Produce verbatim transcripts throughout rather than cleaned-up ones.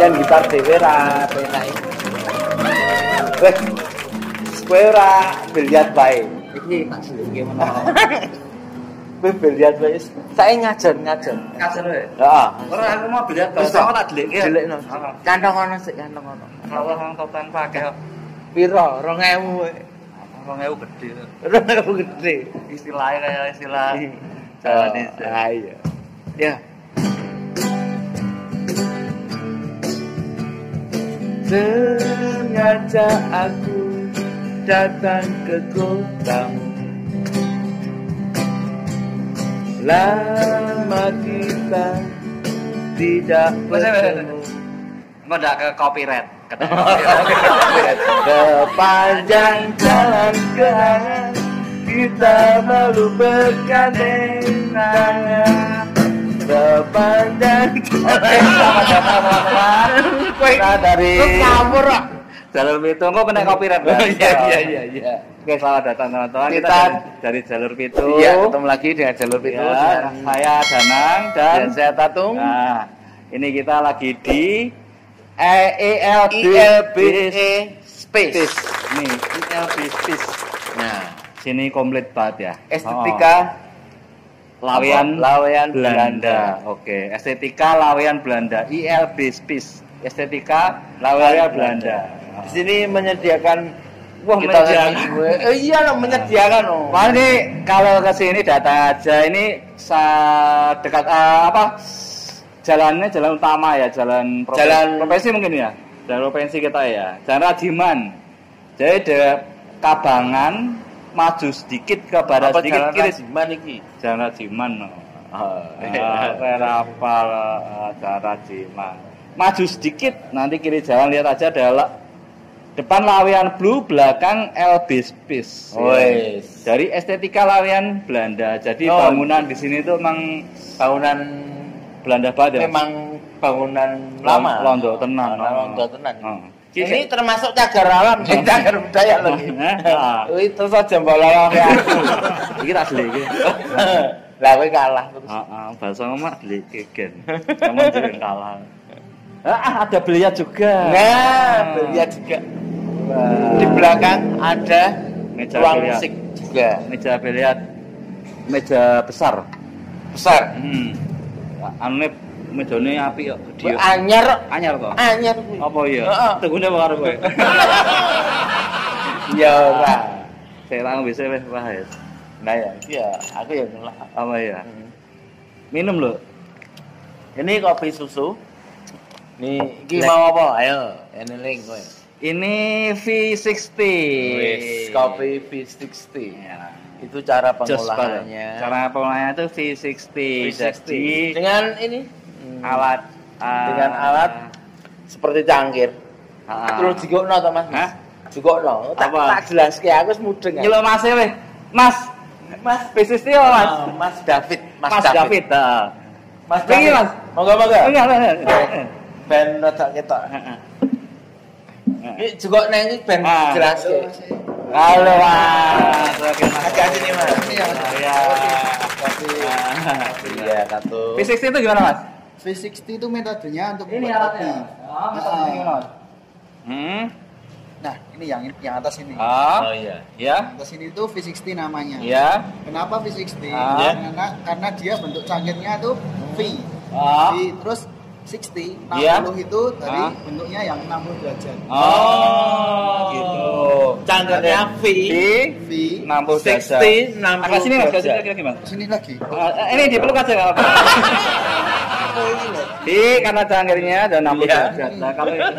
latihan gitar dhewe ra penak iki. Weh. Kowe ora biliat bae. Iki tak selingke menawa. Kowe biliat bae. Sae ngajar ngajar. Ngajar wae. Heeh. Ora aku mau biliat bae. Sama tak delik. Delikno. Kantong ono sik kantong ono. Kalau orang totan pakai Piro? dua ribu. dua ribu gede. dua ribu gede. Istilahnya kayak istilah Jawa Indonesia. Ah iya. Ya. Sengaja aku datang ke kotamu. Lama kita tidak bertemu. Mau enggak ke copyright? Sepanjang jalan kenangan kita malu bergandeng tangan. Sepanjang jalan. Selamat datang teman-teman. Kita dari Campur kok. Jalur Pitu kok kena copyright. Iya iya iya iya. Oke, selamat datang teman-teman. Kita, Kita dari Jalur Pitu. Iya, ketemu lagi dengan Jalur Pitu. Ya, saya Danang dan, Dan saya Tatung. Nah, ini kita lagi di E L B I L B E Space. Nih, E L B Space. Nah, Sini komplit banget ya. estetika Lawean Lawean Belanda. Belanda. Oke, estetika Lawean Belanda. I L B Space. Estetika Lawean Belanda. Di sini menyediakan Wah, kita menyediakan. eh, iya lah menyediakan oh. Wah, ini kalau ke sini datang aja ini sa dekat uh, apa? Jalannya jalan utama ya, jalan provinsi, Jalan provinsi mungkin ya. Jalan provinsi kita ya. Jalan Rajiman. Jadi ada Kabangan maju sedikit ke barat apa sedikit jalan kiri. Rajiman iki? Jalan Rajiman. No. Oh, Ah, rapal Jalan Rajiman. Maju sedikit nanti kiri jalan lihat aja adalah depan Lawean Blue, belakang L B Space. Oh, Ya. yes. Dari estetika Lawean Belanda. Jadi Oh. bangunan di sini tuh memang Bangunan Belanda banget ya. memang bangunan lama. Londo tenan. Oh, Londo tenan. Oh. Ini termasuk cagar alam, cagar budaya lagi. Nah. Wih, terus aja mbalawang ya aku. Iki tak asli iki. Lah kowe kalah terus. Heeh, bahasa ngomong asli kegen. Kamu jadi kalah. Ah, ada biliar juga. Nah, biliar juga. Wah. Di belakang ada Meja ruang biliar. musik juga. Meja biliar, meja besar. Besar. Hmm. Anu mejane apik kok, gede. Anyar, Anyar kok. anyar kuwi. Apa iya? Heeh. Tegune karo kowe. Ya ora. Saya lang bisa wis wah ya. Nah ya, iya, aku ya ngelak. Apa ya? Minum lho. Ini kopi susu. Nih, iki mau apa? Ayo, eneling kowe. Ini V enam puluh. Wis, kopi V enam puluh. Ya. Itu cara Jos pengolahannya. banget. Cara pengolahannya itu V enam puluh. V enam puluh. Jadi Dengan ini alat uh, dengan alat seperti cangkir. uh, Terus digokno to, Mas? Hah? Digokno. Tak Apa? tak jelaske aku wis mudeng. Nyeluk Mas weh. Mas, Mas V enam puluh Mas. Oh, Mas David, Mas, David. Heeh. Mas Pengen, David. Mas? Moga-moga. Enggak, enggak, enggak. Ben rada ketok. Heeh. Iki juga nang iki ben Ah. jelaske. Halo Mas. Oke Mas. Agak sini, Mas. Ini ya, Mas. Ya. Kopi. Iya. Iya, satu. V enam puluh itu gimana Mas? V enam puluh itu metodenya untuk Ini membuat alatnya. kopi. Oh, metodenya gimana Mas? Hmm. Nah, ini yang yang atas ini. Ah. Oh iya. Ya. Yang atas ini tuh V enam puluh namanya. Ya. Kenapa V enam puluh? Ah. Karena karena dia bentuk cangkirnya tuh V. Ah. V terus enam puluh, enam Iya. puluh itu dari Ah. bentuknya yang enam puluh derajat. Oh, gitu. Cangkirnya V. V V enam puluh derajat. enam puluh. Agak sini Mas, agak sini lagi lagi Mas. sini lagi. Ah, ini dipeluk aja enggak apa-apa. Oh, ini loh. Di karena cangkirnya ada enam puluh Iya. derajat. Nah, kalau ini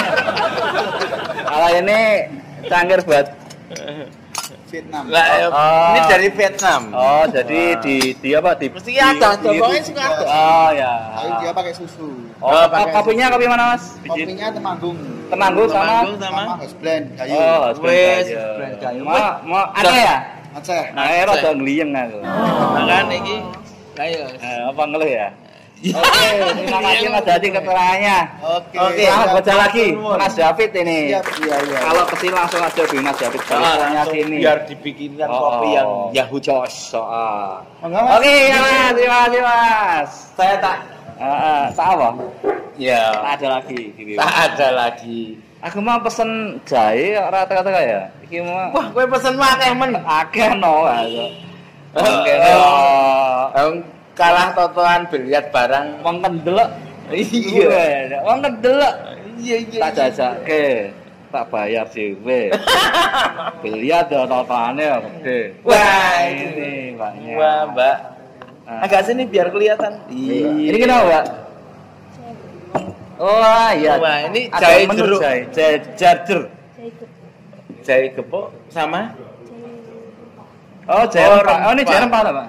kalau ini cangkir buat Vietnam. Lah, Oh. ini dari Vietnam. oh, jadi di di apa di Mesti ada, di- pokoknya di- suka ada. Oh, ya. Tapi dia pakai susu. Oh, Oh, ko- pakai kopinya kopi mana, Mas? Biji. Kopinya temanggung. Temanggung sama Temanggung Sama sama house blend kayu. Oh, harus Wes, kayu. brand kayu. Mau mau ada ya? Aceh. Nah, air rada ngliyeng aku. Makan iki. Ayo. Eh, apa ngeluh ya? Oke, terima kasih Mas Dadi keterangannya. Oke. Oke, Nah, siap. baca lagi Nuwun. Mas David ini. Siap, iya, iya. Kalau kesini langsung aja beli Mas David. Ah, Soalnya langsung sini. biar dibikinkan Oh, kopi yang oh. Yahoo Jos soal. Monggo, Mas. Oke, ya Mas, terima kasih Mas. Saya tak Heeh, tak apa? Ya. Tak ada lagi iki. Tak ada lagi. Aku mau pesen jahe rata-rata ya. Iki mau Wah, kowe pesen akeh men. akeh no. Oke. Wong kalah totoan biliar barang. Wong kendelok. Iya. Wong kendelok. Iya iya. Tak jajake. Tak bayar dhewe. Biliar do totoane gede. Wah, ini Mbaknya. Wah, Mbak. Nah. Agak sini biar kelihatan. Iya. Ini kenapa, Mbak? Oh iya. Wah, ini ada jahe menu jeruk. jahe, jahe jarjer. Jahe gepuk sama Oh, jahe Oh, rempah. Oh, ini rempah. jahe rempah apa?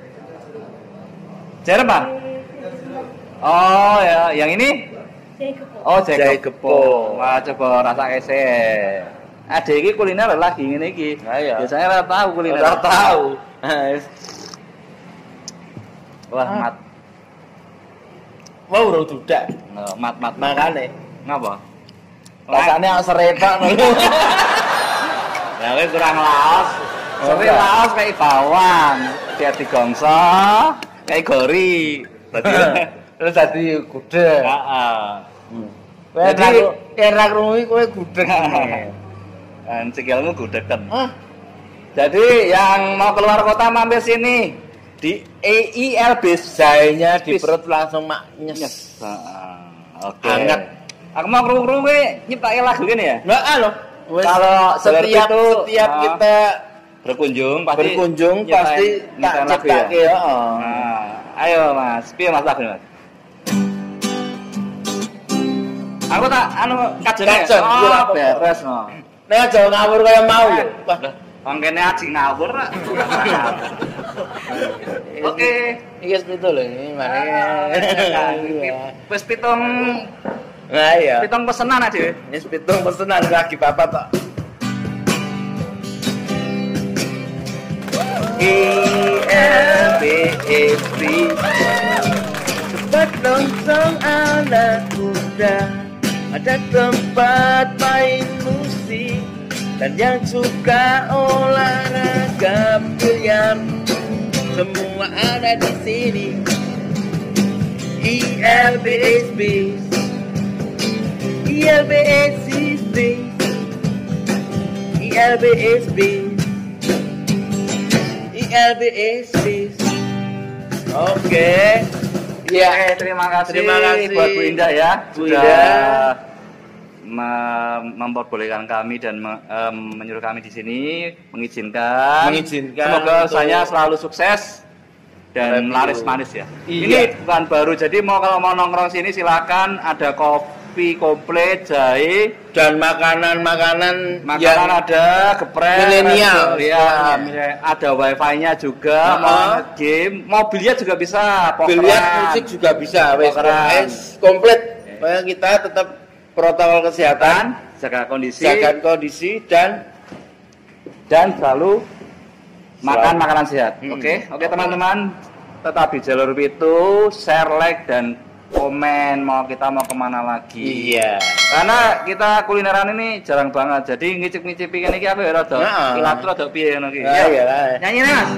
Jahe rempah? Oh ya, yang ini? Oh, jahe, Jahe gepuk. gepuk. Wah, coba rasa ese. Ada iki kuliner lagi ngene iki. Nah, iya. Biasanya ora tahu kuliner. Ora tahu. Wah, Ah. mat. Wah, urung dudak. Oh, mat mat Makane ngapa? rasane kok serepak ngono. Ya kowe kurang laos. Sore Ora. laos kayak bawang, dia digongso, kayak gori. Dadi Terus dadi gudeg. heeh. Kowe Jadi- Jadi era krungu kowe gudeg. Kan sikilmu gudegen. Hah? Jadi yang mau keluar kota mampir sini di E I L B Jahenya di perut langsung maknyes. Yes. Heeh. Oke. Hangat. Aku mau krungu-krungu kowe nyiptake lagu gini ya. Enggak alo. Kalau setiap itu, setiap ah, kita berkunjung pasti berkunjung nyiptain- pasti tak nyiptain lagu ya? ciptake, heeh. Nah, ayo Mas, piye Mas lagu Mas? Aku tak anu kajen. Kajen, Oh, iya, apa-apa. beres no. Nek aja ngawur kaya mau lho. Wah, Wong kene aji ngawur Pak. Oke. iki wis pitu lho ini mari. Wis pitung Nah iya. pitung pesenan aja. Wis pitung pesenan lagi bapak tok. E L B S B tempat nongkrong anak muda, ada tempat main musik dan yang suka olahraga biliar semua ada di sini. E L B S B E L B S B E L B S B E L B S B. Oke. Ya, Oke, terima kasih. Terima kasih buat Bu Indah ya. Bu Sudah Indah. me- memperbolehkan kami dan me- em, menyuruh kami di sini, mengizinkan. Mengizinkan Semoga untuk- saya selalu sukses dan Review. laris manis ya. Iya. Ini bukan baru, jadi mau kalau mau nongkrong sini silakan, ada kopi komplit, jahe, Dan makanan-makanan makanan yang ada, geprek, milenial, ya, semuanya. ada wifi-nya juga, Uh-huh. mau game, mau biliar juga bisa, pokeran. biliar musik juga bisa. Wes Pokeran. wes komplit. Pokoknya kita tetap protokol kesehatan, jaga kondisi, jaga kondisi dan dan selalu makan Selalu. makanan sehat. Hmm. Oke, oke teman-teman, tetap di jalur itu, share, like dan komen mau kita mau kemana lagi. iya. Karena kita kulineran ini jarang banget, jadi ngicip-ngicipi ini iki aku ya rada Nah. ilat rada piye ngono iki. Nah, Ya. iya lah. Nyanyi nih Mas.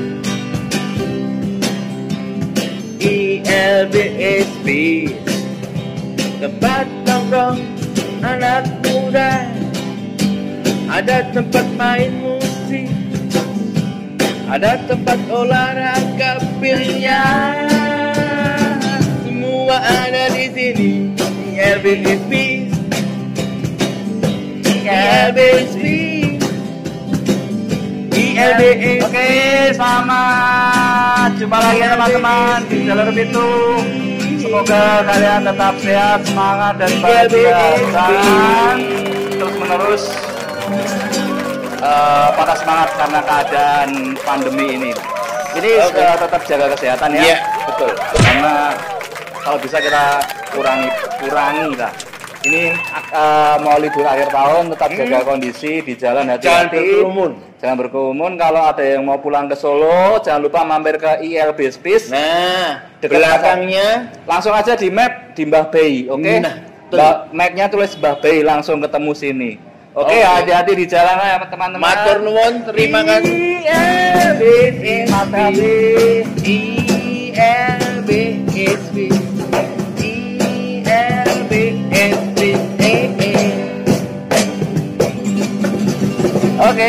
E L B S B tempat nongkrong anak muda, ada tempat main musik, ada tempat olahraga biliar, semua ada di sini. E L B S B E L B S B E L B S B. Oke, selamat jumpa lagi ya teman-teman di jalur itu. Semoga kalian tetap sehat, semangat dan bahagia dan terus menerus patah semangat karena keadaan pandemi ini. Jadi Oke. uh, tetap jaga kesehatan ya. Iya, betul. Karena kalau bisa kita kurangi kurangi lah. Ini uh, mau libur akhir tahun, tetap jaga kondisi di jalan Jangan hati-hati. berkerumun. Jangan berkerumun. Kalau ada yang mau pulang ke Solo, jangan lupa mampir ke I L B Space. Nah, Dekat belakangnya Langsung aja di map di Mbah Bei, oke? Nah, betul. Mbah- mapnya tulis Mbah Bei, langsung ketemu sini. Oke, Oke. hati-hati di jalan ya teman-teman. matur nuwun, terima kasih. I L B S P. E L B S B E L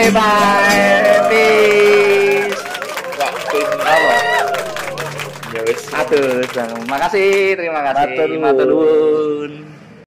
bye. Peace. Wah, kuis apa? Ya wis. Aduh, makasih, terima kasih. Matur nuwun. Matur nuwun.